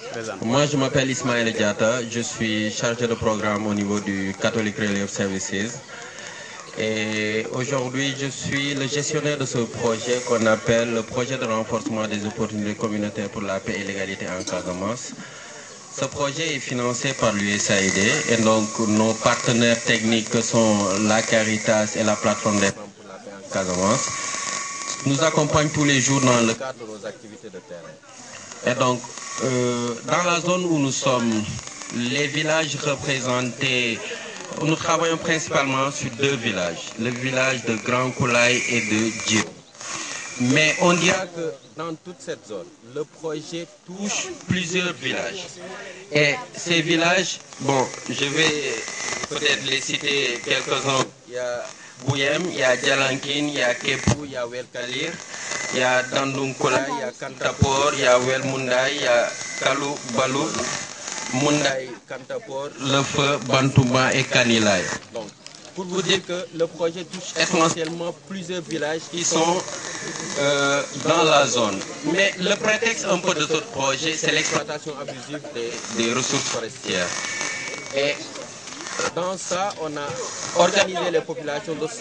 Moi, je m'appelle Ismaël Diata, je suis chargé de programme au niveau du Catholic Relief Services. Et aujourd'hui, je suis le gestionnaire de ce projet qu'on appelle le projet de renforcement des opportunités communautaires pour la paix et l'égalité en Casamance. Ce projet est financé par l'USAID et donc nos partenaires techniques sont la Caritas et la plateforme des femmes pour la paix en Casamance. Nous accompagnent tous les jours dans le cadre de nos activités de terrain. Et donc, dans la zone où nous sommes, les villages représentés, nous travaillons principalement sur deux villages, le village de Grand Koulaï et de Djib. Mais on dira que dans toute cette zone, le projet touche plusieurs villages. Et ces villages, bon, je vais peut-être les citer quelques-uns. Il y a Bouyem, il y a Djalankine, il y a Kepou, il y a Welkalir, il y a Dandoum Koulaï, il y a Kantapor, il y a Wel Mundaï, il y a Kalou Balou, Mundaï, Kantapor, Le Feu, Bantouma et Kanilay. Donc, pour vous dire que le projet touche essentiellement plusieurs villages qui sont dans la zone. Mais le prétexte un peu de ce projet, c'est l'exploitation abusive des ressources forestières. Et dans ça, on a organisé les populations de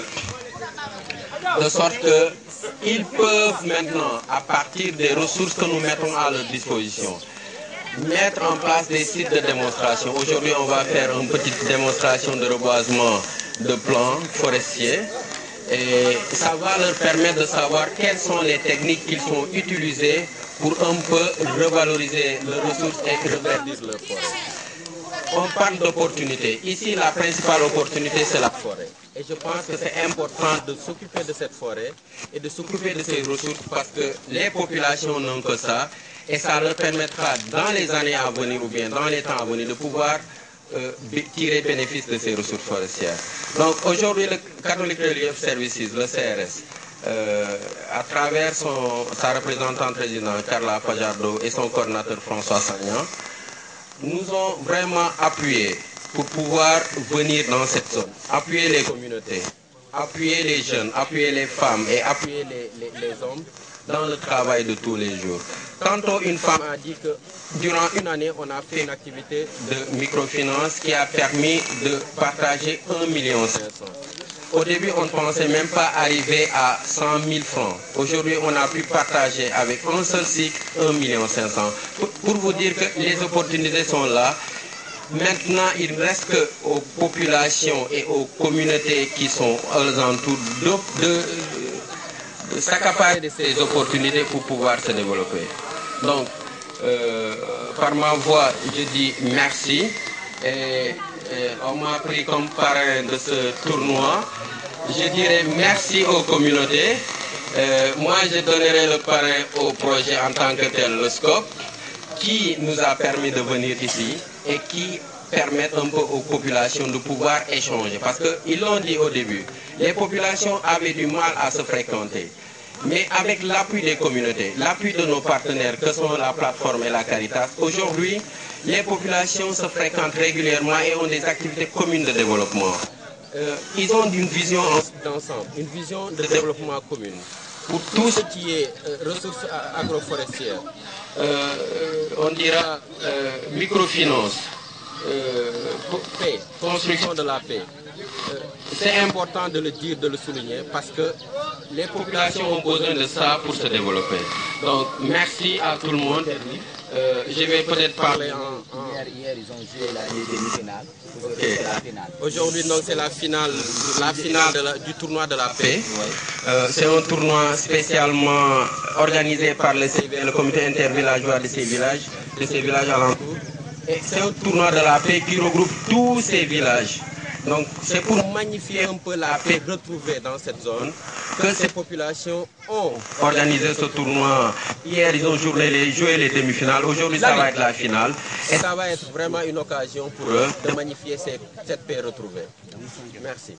sorte que ils peuvent maintenant, à partir des ressources que nous mettons à leur disposition, mettre en place des sites de démonstration. Aujourd'hui, on va faire une petite démonstration de reboisement de plants forestiers. Et ça va leur permettre de savoir quelles sont les techniques qu'ils ont utilisées pour un peu revaloriser leurs ressources et reverdir leur forêt. On parle d'opportunités. Ici, la principale opportunité, c'est la forêt. Et je pense que c'est important de s'occuper de cette forêt et de s'occuper de ces ressources parce que les populations n'ont que ça. Et ça leur permettra, dans les années à venir ou bien dans les temps à venir, de pouvoir tirer bénéfice de ces ressources forestières. Donc aujourd'hui, le Catholic Relief Services, le CRS, à travers sa représentante présidente Carla Fajardo et son coordinateur François Sagnan, nous ont vraiment appuyé pour pouvoir venir dans cette zone, appuyer les communautés, appuyer les jeunes, appuyer les femmes et appuyer les hommes dans le travail de tous les jours. Tantôt, une femme a dit que durant une année, on a fait une activité de microfinance qui a permis de partager 1,5 million. Au début, on ne pensait même pas arriver à 100 000 francs. Aujourd'hui, on a pu partager avec un seul cycle 1,5 million. Pour vous dire que les opportunités sont là. Maintenant, il reste aux populations et aux communautés qui sont aux alentours de s'accaparer de ces opportunités pour pouvoir se développer. Donc, par ma voix, je dis merci. Et on m'a pris comme parrain de ce tournoi. Je dirais merci aux communautés. Moi, je donnerai le parrain au projet en tant que tel, le SCOP, qui nous a permis de venir ici et qui permettent un peu aux populations de pouvoir échanger. Parce qu'ils l'ont dit au début, les populations avaient du mal à se fréquenter. Mais avec l'appui des communautés, l'appui de nos partenaires, que sont la plateforme et la Caritas, aujourd'hui, les populations se fréquentent régulièrement et ont des activités communes de développement. Ils ont une vision d'ensemble, une vision de développement commune. Pour tout ce qui est ressources agroforestières, on dira microfinance, paix, construction de la paix. C'est important de le dire, de le souligner, parce que les populations ont besoin de ça pour se développer. Donc, merci à tout le monde. Je vais peut-être parler Hier, ils ont joué la demi-finale. Okay. Aujourd'hui, donc, c'est la finale du tournoi de la paix. C'est un tournoi spécialement organisé par le CIV, le comité intervillageois de ces villages alentours. Et c'est un tournoi de la paix qui regroupe tous ces villages. Donc, c'est pour magnifier un peu la paix retrouvée dans cette zone que ces populations ont organisé ce tournoi. Hier, ils ont joué les demi-finales. Aujourd'hui, ça va être la finale. Et ça va être vraiment une occasion pour eux de magnifier cette paix retrouvée. Merci.